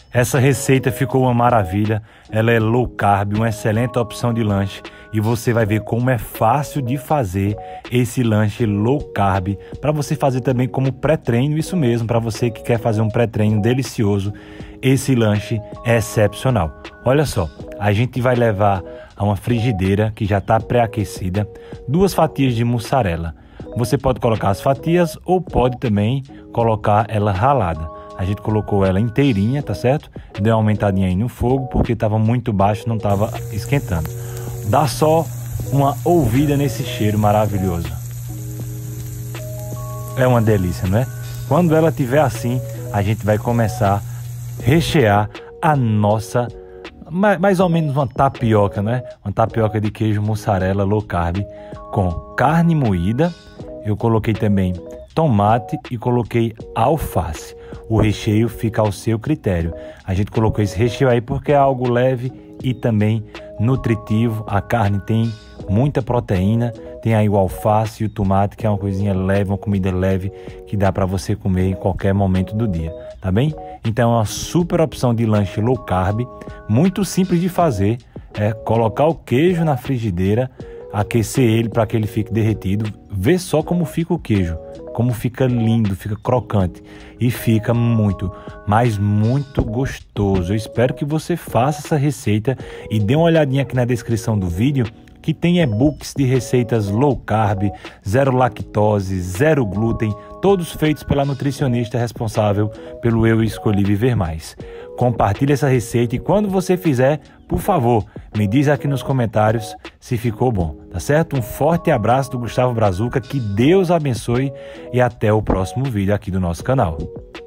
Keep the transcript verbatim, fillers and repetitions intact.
Essa receita ficou uma maravilha, ela é low carb, uma excelente opção de lanche e você vai ver como é fácil de fazer esse lanche low carb para você fazer também como pré-treino, isso mesmo, para você que quer fazer um pré-treino delicioso, esse lanche é excepcional. Olha só, a gente vai levar a uma frigideira que já está pré-aquecida, duas fatias de mussarela. Você pode colocar as fatias ou pode também colocar ela ralada. A gente colocou ela inteirinha, tá certo? Deu uma aumentadinha aí no fogo porque estava muito baixo, não estava esquentando. Dá só uma ouvida nesse cheiro maravilhoso. É uma delícia, não é? Quando ela estiver assim, a gente vai começar a rechear a nossa, mais ou menos uma tapioca, né? Uma tapioca de queijo mussarela low carb com carne moída. Eu coloquei também tomate e coloquei alface. O recheio fica ao seu critério. A gente colocou esse recheio aí porque é algo leve e também nutritivo. A carne tem muita proteína, tem aí o alface e o tomate, que é uma coisinha leve, uma comida leve que dá para você comer em qualquer momento do dia, tá bem? Então é uma super opção de lanche low carb, muito simples de fazer, é colocar o queijo na frigideira, aquecer ele para que ele fique derretido, vê só como fica o queijo, como fica lindo, fica crocante e fica muito, mas muito gostoso. Eu espero que você faça essa receita e dê uma olhadinha aqui na descrição do vídeo que tem e-books de receitas low carb, zero lactose, zero glúten, todos feitos pela nutricionista responsável pelo Eu Escolhi Viver Mais. Compartilhe essa receita e quando você fizer, por favor, me diz aqui nos comentários se ficou bom, tá certo? Um forte abraço do Gustavo Brazuca, que Deus abençoe e até o próximo vídeo aqui do nosso canal.